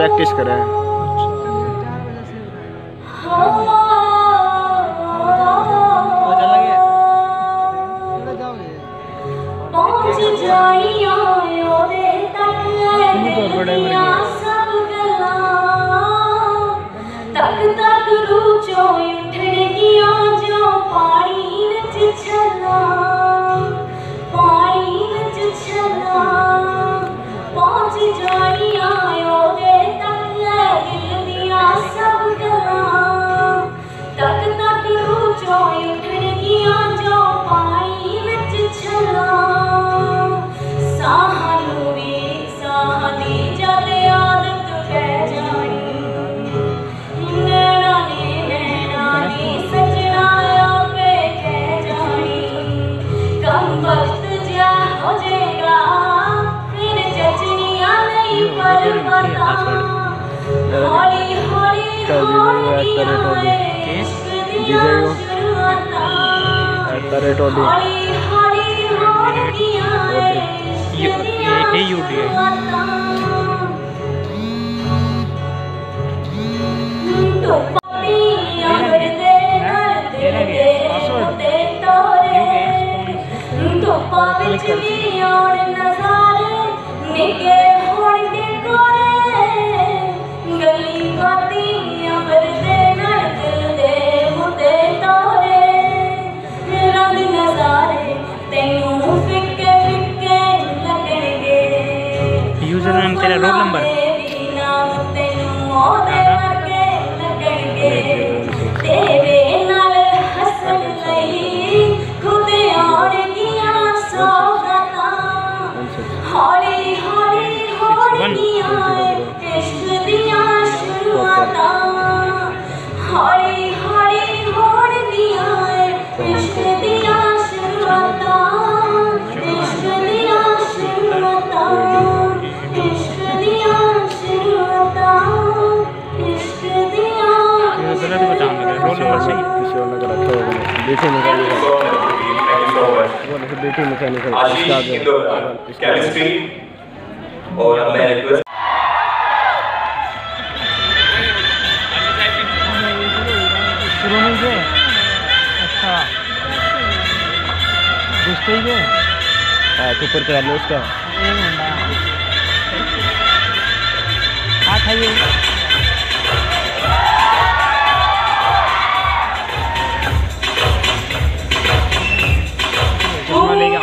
Practice करें। तक तक रूचो उठड़गिया जो पानी विच छला, पानी विच छला पहुंच जानिया ओदे तक दिल दिया सब गल्लां। तक तक रूचो उठड़गिया जो पानी विच छला, साहानू भी साह दी जद आदत पै जानी। तेरा रोल नंबर तेरे नाल हसन लई खुद आउणगियां सौगातां। हौली हौली होणगियां इश्क दियां शुरुआतां। हौली हौली होणगियां इश्क दियां शुरुआतां। इश्क दियां शुरुआतां। इश्क दियां शुरुआतां। इश्क दियां गलत बताऊंगा। रोल नंबर सही किसी और ने रखा होगा। बेटी मैकेनिकल आशीष इंदौरा केमिस्ट्री। और मैं रिक्वेस्ट अच्छा दूसरे के ऊपर करा लो उसका। हाँ खाइए लेगा।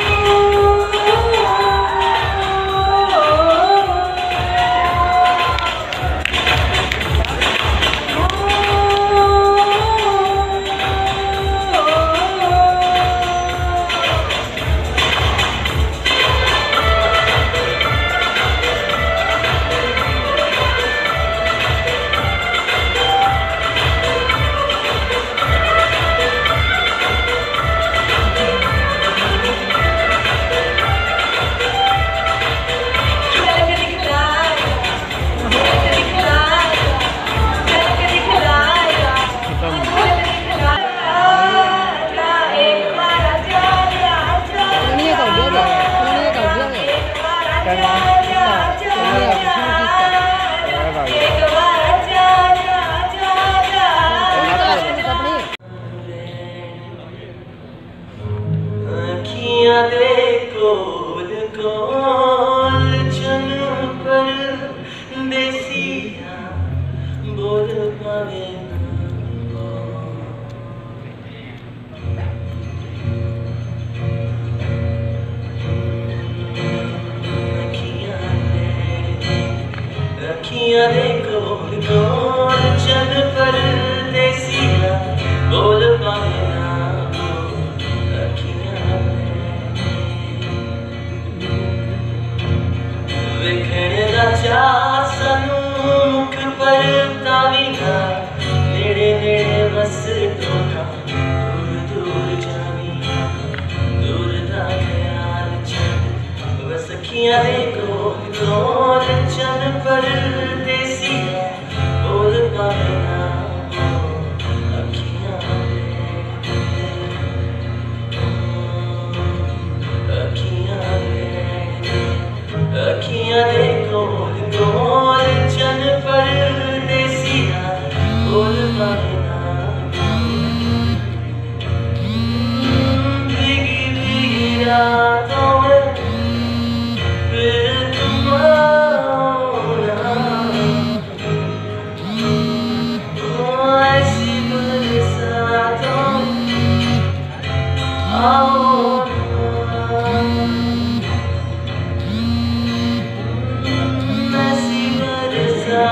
अखियां देखो चन पर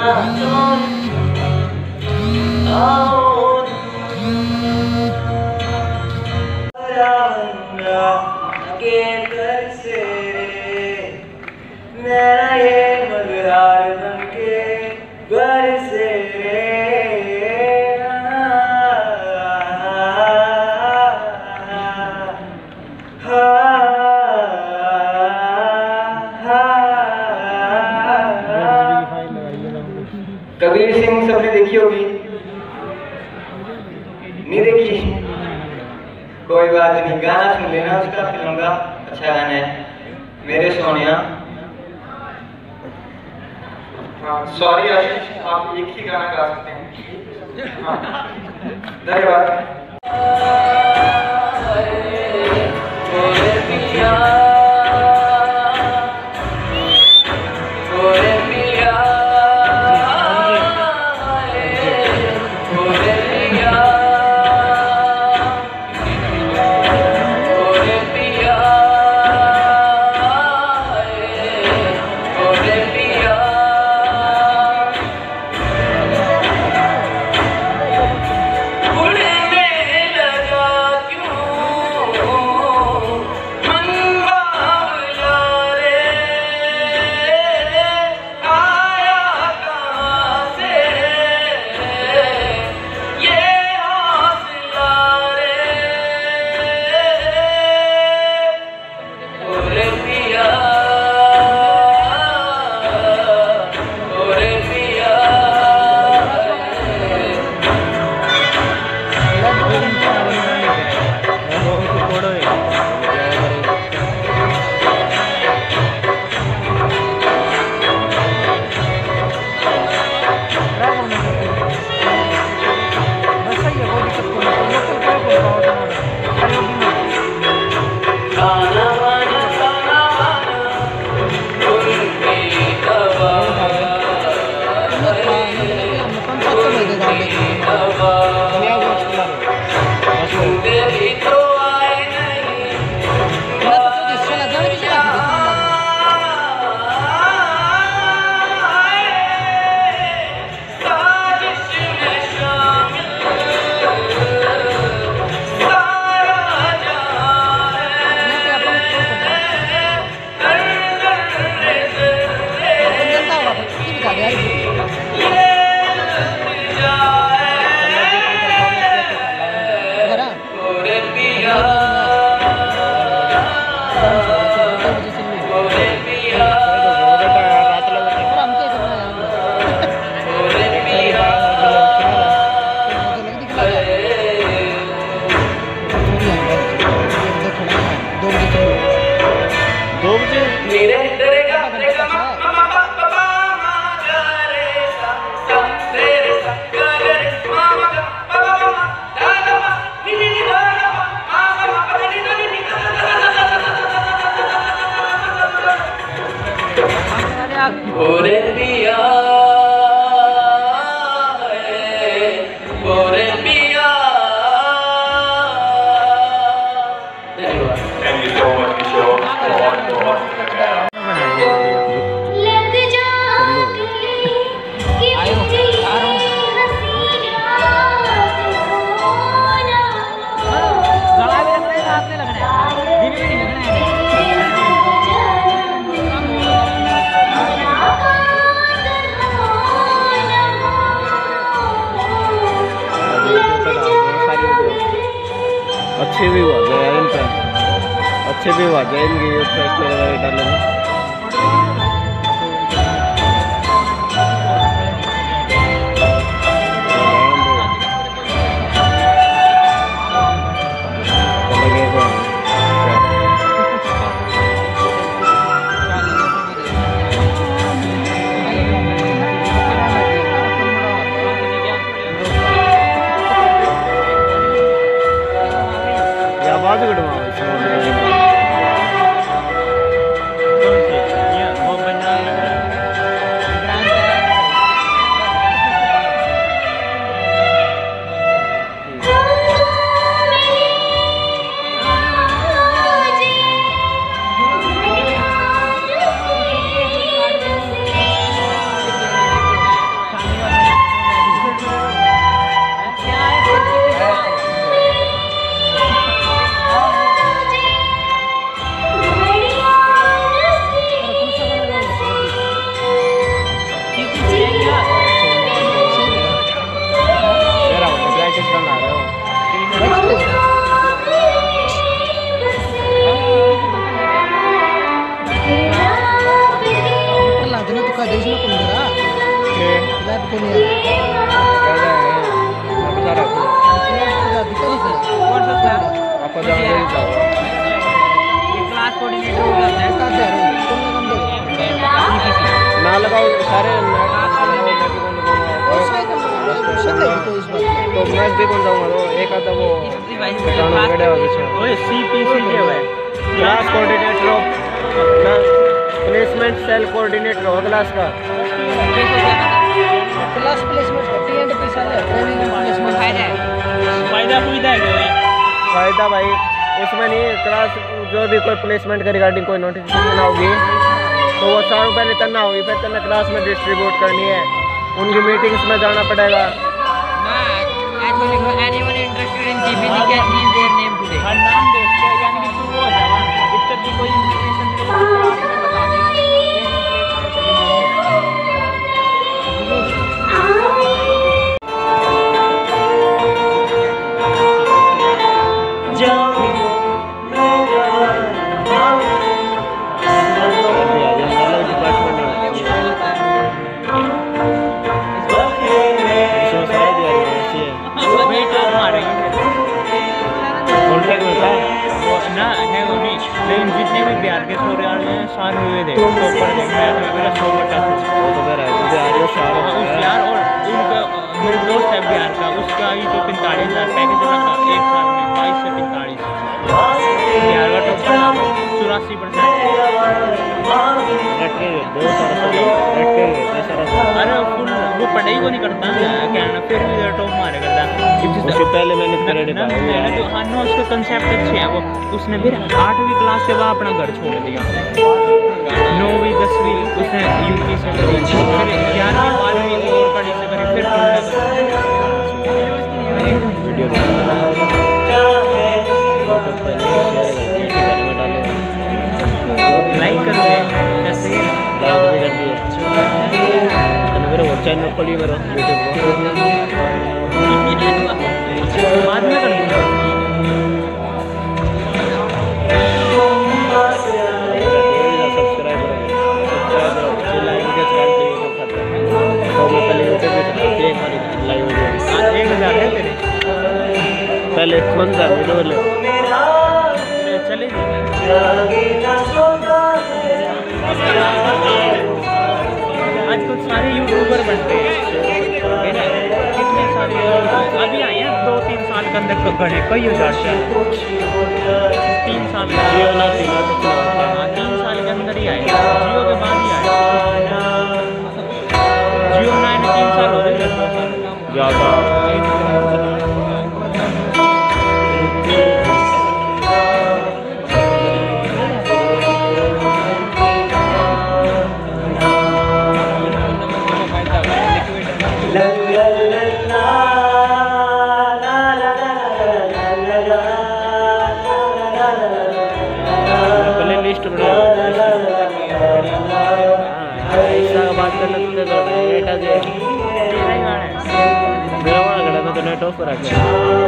कबीर सिंह सबने देखी होगी, नहीं देखी? कोई बात नहीं, गाना सुन लेना उसका, फिल्म का अच्छा गाना है मेरे सोनिया। हाँ सॉरी आशीष, आप एक ही गाना गा सकते हैं। हाँ धन्यवाद। अच्छे भी हुआ जाए इनका, अच्छे भी हुआ जाए इनकी फेस्ट वगैरह डालने में। आवाज कटवा क्लास कोऑर्डिनेटर हो जाता है ना लगाओ सारे तो मैं भी कौन जाऊँगा तो एक आता वो क्लास कोऑर्डिनेटर हो प्लेसमेंट सेल कोऑर्डिनेटर हो क्लास का क्लास प्लेसमेंट टी&पी साल ट्रेनिंग प्लेसमेंट फायदा सुविधा है फायदा भाई उसमें नहीं क्लास जो भी कोई प्लेसमेंट के रिगार्डिंग कोई नोटिफिकेशन होगी तो वो सारों पहले तन्ना होगी फिर तन्ना क्लास में डिस्ट्रीब्यूट करनी है उनकी मीटिंग्स में जाना पड़ेगा anyone interested in GPC can leave their name today हर नाम दे यानी कि शुरू हो जाएगा दिक्कत की कोई इंफॉर्मेशन लेकिन जितने भी बिहार के छोरे आ रहे हैं सारे हुए थे तो ऊपर मेरा 150 यार और उनका मेरे दोस्त है बिहार का उसका ही तो 45,000 पैकेज लगा एक साल में 22 से 45 बिहार का टॉपर 84%। अरे फुल वो पढ़ाई को नहीं करता क्या ना फिर भी टॉप मारे करता उससे पहले मैंने तो हाँ ना उसका कंसेप्ट अच्छे है वो उसने फिर 8वीं क्लास के बाद अपना घर छोड़ दिया 9वीं 10वीं उसने यूपी से करी फिर 11वीं 12वीं और पढ़ी से करी फिर लाइक कर दे कैसे लाइक भी कर दिए मेरा वो चैनल खोलिए मेरा यूट्यूब बाद में कर दूँगा पहले कौन सा वीडियो चलेगी आजकल सारे यूट्यूबर बनते हैं कितने सारे अभी आए हैं 2-3 साल के अंदर गणे कई हजार 3 साल जियो ना 3 साल के अंदर ही आए जियो के बाद ही आए जियो 9 3 साल हो गए ज़्यादा लिस्ट बात कर लेते तो बेटा जी मेरा वाला खड़ा था तो नेट ऑफ करा के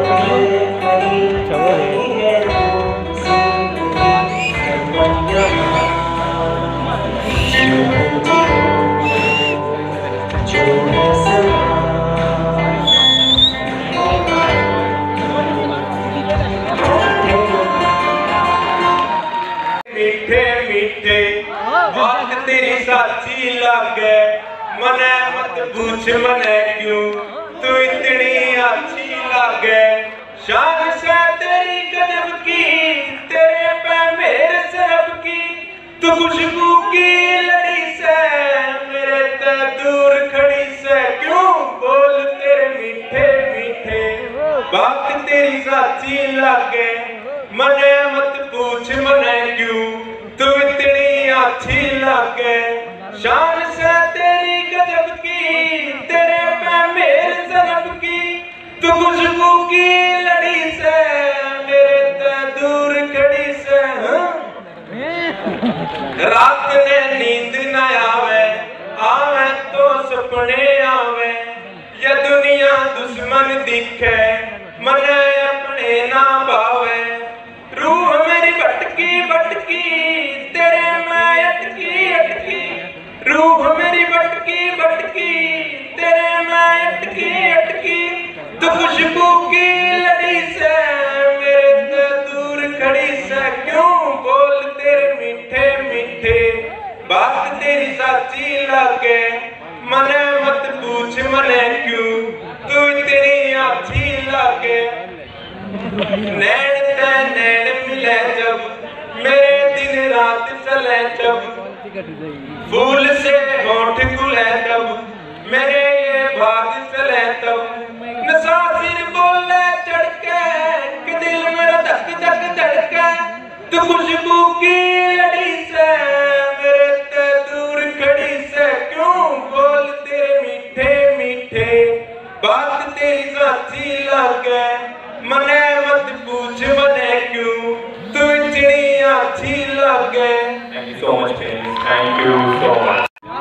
मीठे मीठे बात तेरी साची लागे मने मत पूछ मने क्यों तू इतनी अच्छी लागे शान से तेरी गजब की तेरे पे मेरे सरब की तू खुशबू की लड़ी से मेरे ते दूर खड़ी से क्यों बोल तेरे मीठे मीठे बात तेरी साची लागे मने मत पूछ मने क्यों तू इतनी अच्छी लागे शान से तेरी गजब की तेरे पे मेरे सरब की तू खुशबू की लड़ी से मेरे ते दूर खड़ी से रात ने नींद न आवे आवे तो सपने आवे ये दुनिया दुश्मन दिखे मने अपने तेरे ना पावे। रूह मेरी भटकी भटकी तेरे मैं अटकी अटकी। रूह मेरी भटकी भटकी तेरे मैं अटकी अटकी। तू खुशबू की लड़ी से मेरे से दूर खड़ी से क्यों बोल तेरे मीठे मीठे। बात तेरी साची लगे मने मत पूछ मने क्यों तू इतनी अच्छी लगे। नैन ते नैन मिले जब मेरे दिन रात चले जब। फूल से होठ खुले तब मेरे ये भाग चले तब। नशा सिर बोले चढ़ के कि दिल मेरा धक धक धड़के। तू खुशबू की लड़ी से मेरे ते दूर खड़ी से क्यों बोल तेरे मीठे मीठे। बात तेरी साची लगे मने मत पूछ मने क्यों तू इतनी अच्छी लगे। Thank you so much, parents. Thank you so much.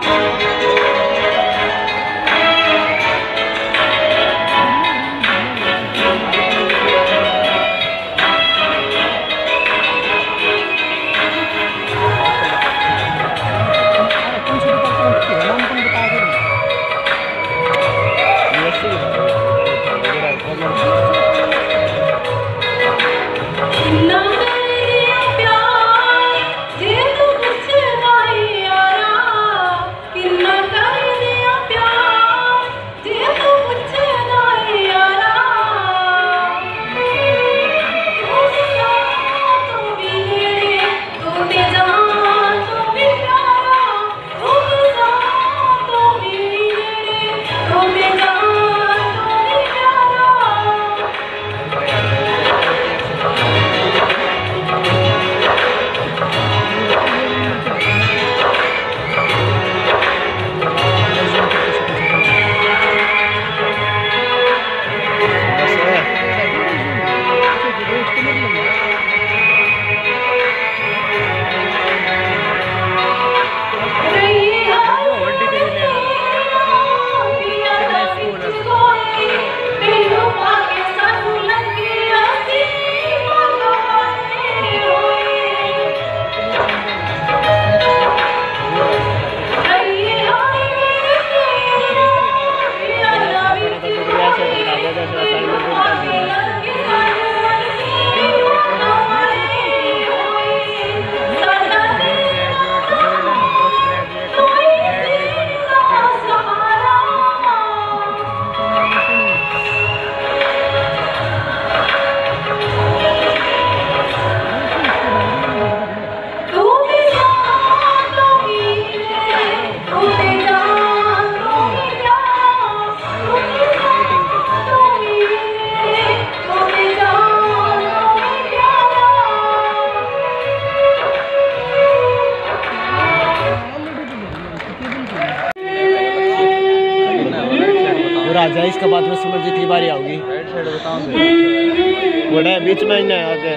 राजा इसके बाद में समझ जितनी बारी आओगी बड़ा बीच में ही नहीं आगे।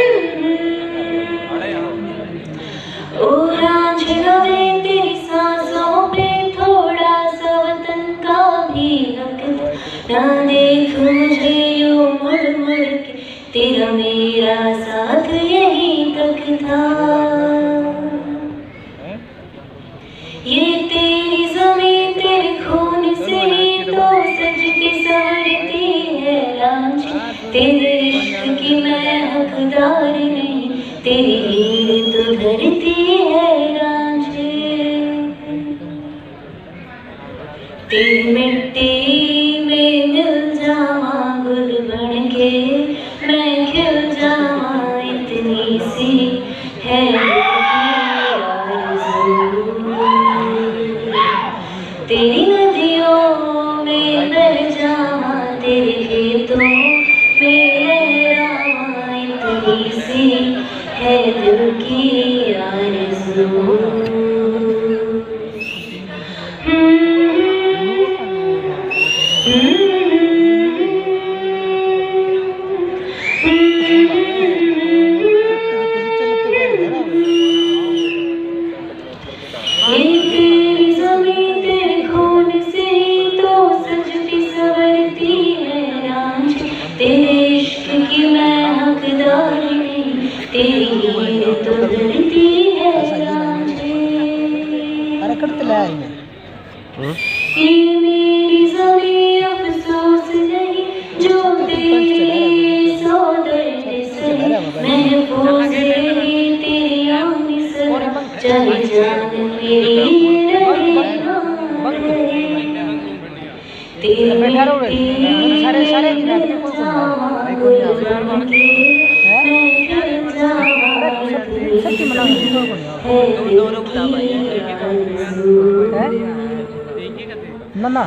ओ रांझना वे तेरी सांसों पे थोड़ा सा वतन का भी हक ना। देख मुझे यूं मुड़ मुड़ के तेरा मेरा साथ यहीं तक था। ये तेरी ज़मीं तेरे खून से ही तो सजती संवरती है रांझी। तेरे इश्क की मैं हकदार नहीं तेरी हीर तो धरती है रांझे। तेरी मिट्टी में मिल जावा गुल बन के मैं खिल जावा इतनी सी है तेरी नदियों में बह जावा तेरे खेतों में लहरावा इतनी सी है दिल की आरज़ू। तेरे इश्क की तेरे सारे सारे ना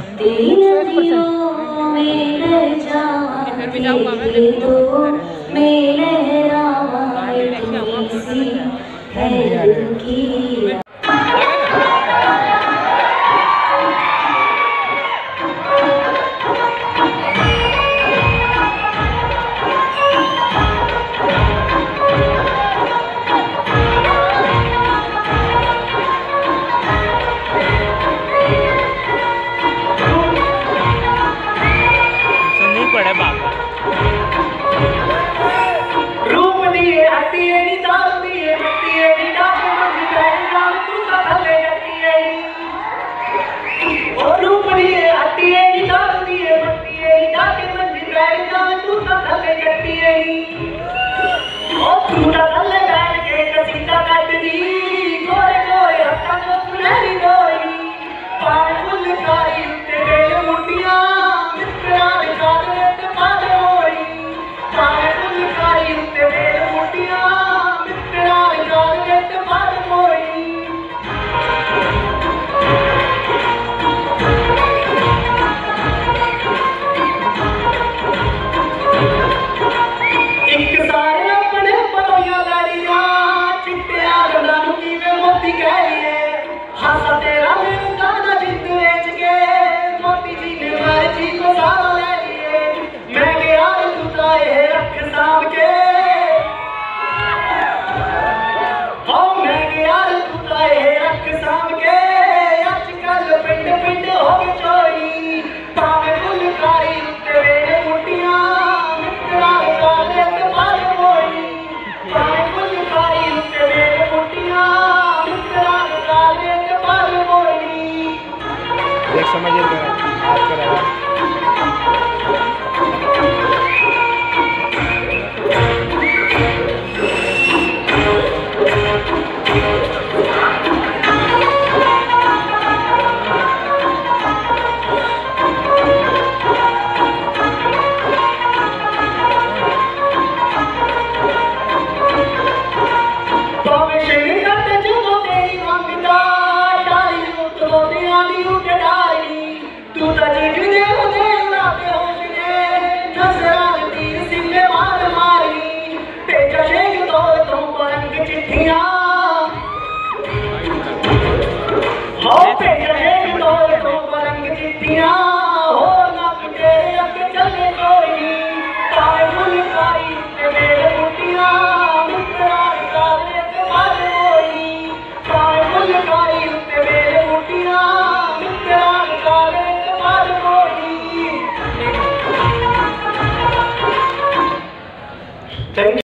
चिट्ठियां